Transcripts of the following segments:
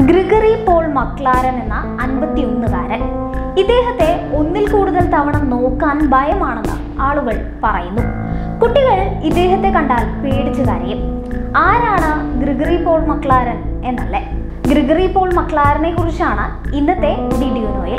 Gregory Paul McLaren എന്ന 51-കാരൻ. ഇദ്ദേഹത്തെ ഒന്നിൽ കൂടുതൽ തവണ നോക്കാൻ ഭയമാണെന്ന് ആളുകൾ പറയുന്നു. കുട്ടികൾ ഇദ്ദേഹത്തെ കണ്ടാൽ പേടിച്ചു കരയും. ആരാണ് ഗ്രിഗറി പോൾ മക്ലാരൻ എന്നല്ലേ? ഗ്രിഗറി പോൾ മക്ലാരനെ കുറിച്ചാണ് ഇന്നത്തെ ഡിഡ് യു നോയിൽ.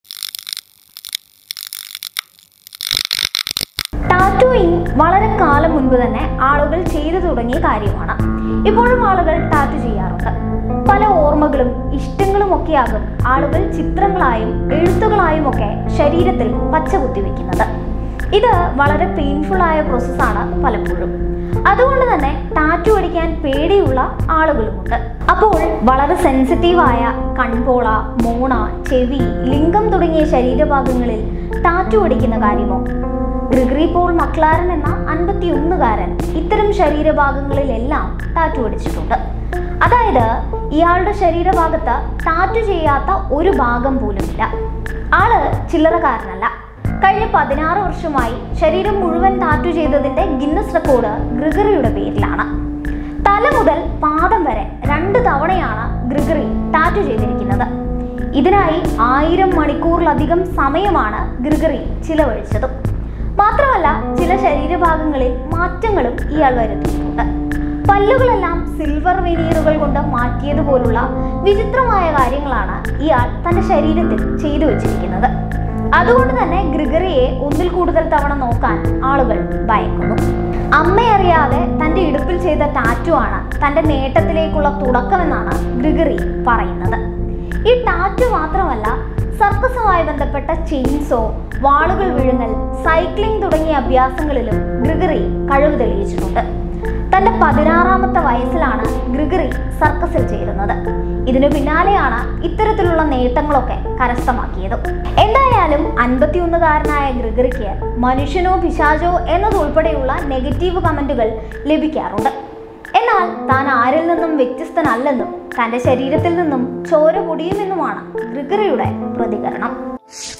ടാറ്റൂയിങ് വളരെ കാലം മുൻപ് തന്നെ ആളുകൾ ചെയ്തു തുടങ്ങിയ കാര്യമാണ്. ഇപ്പോഴും ആളുകൾ ടാറ്റു ചെയ്യാറുണ്ട്. പല ഓർമ്മകളും ഇഷ്ടങ്ങളും ഒക്കെയാകും ആളുകൾ ചിത്രങ്ങളായും എഴുത്തുകളായും ഒക്കെ ശരീരത്തിൽ പച്ച കുത്തിവെക്കുന്നത്. ഇത് വളരെ പെയിൻഫുൾ ആയ പ്രോസസ്സാണ് പലപ്പോഴും. അതുകൊണ്ട് തന്നെ ടാറ്റു അടിക്കാൻ പേടിയുള്ള ആളുകളുമുണ്ട്. അപ്പോൾ വളരെ സെൻസിറ്റീവായ കൺപോള, മോണ, ചെവി, ലിംഗം തുടങ്ങിയ ശരീരഭാഗങ്ങളിൽ ടാറ്റു അടിക്കുന്ന കാര്യമോ? ഗ്രിഗറി പോൾ മക്ലാരൻ എന്ന 51-കാരൻ ഇത്തരം ശരീരഭാഗങ്ങളിലെല്ലാം ടാറ്റു അടിച്ചിട്ടുണ്ട്. അതായത് ഇയാളുടെ ശരീരഭാഗത്ത് ടാറ്റു ചെയ്യാത്ത ഒരു ഭാഗം പോലുമില്ല. ആള് ചില്ലറക്കാരനല്ല. കഴിഞ്ഞ 16 വർഷമായി ശരീരം മുഴുവൻ ടാറ്റു ചെയ്തതിന്റെ ഗിന്നസ് റെക്കോർഡ് ഗ്രിഗറിയുടെ പേരിലാണ്. തല മുതൽ പാദം വരെ 2 തവണയാണ് ഗ്രിഗറി ടാറ്റു ചെയ്തിരിക്കുന്നത്. ഇതിനായി 1000 മണിക്കൂറിലധികം സമയമാണ് ഗ്രിഗറി ചിലവഴിച്ചതും. മാത്രമല്ല, ചില ശരീരഭാഗങ്ങളിൽ മാറ്റങ്ങളും ഇയാൾ വരുത്തിയിട്ടുണ്ട്. പല്ലുകളെല്ലാം സിൽവർ വെനീറുകൾ കൊണ്ട് മാറ്റിയതുപോലുള്ള വിചിത്രമായ കാര്യങ്ങളാണ് ഇയാൾ തന്റെ ശരീരത്തിൽ ചെയ്തു വെച്ചിരിക്കുന്നത്. അതുകൊണ്ട് തന്നെ ഗ്രിഗറിയെ ഒന്നിൽ കൂടുതൽ തവണ നോക്കാൻ ആളുകൾ ഭയക്കുന്നു. അമ്മയറിയാതെ തന്റെ ഇടുപ്പിൽ ചെയ്ത ടാറ്റു ആണ് തന്റെ നേട്ടത്തിലേക്കുള്ള തുടക്കമെന്നാണ് ഗ്രിഗറി പറയുന്നത്. ഈ ടാറ്റു മാത്രമല്ല, സർക്കസുമായി ബന്ധപ്പെട്ട ചെയിൻസോ, വാളുകൾ വിഴുങ്ങൽ, സൈക്ലിംഗ് തുടങ്ങിയ അഭ്യാസങ്ങളിലും ഗ്രിഗറി കഴിവ് തെളിയിച്ചിട്ടുണ്ട്. തന്റെ 16-ാമത്തെ വയസ്സിലാണ് ഗ്രിഗറി സർക്കസിൽ ചേരുന്നത്. ഇതിനു പിന്നാലെയാണ് ഇത്തരത്തിലുള്ള നേട്ടങ്ങളൊക്കെ കരസ്ഥമാക്കിയത്. എന്തായാലും 51-കാരനായ ഗ്രിഗറിക്ക് മനുഷ്യനോ പിശാചോ എന്നതുൾപ്പെടെയുള്ള നെഗറ്റീവ് കമന്റുകൾ ലഭിക്കാറുണ്ട്. എന്നാൽ താൻ ആരിൽ നിന്നും വ്യത്യസ്തനല്ലെന്നും തന്റെ ശരീരത്തിൽ നിന്നും ചോര പൊടിയുമെന്നുമാണ് ഗ്രിഗറിയുടെ പ്രതികരണം.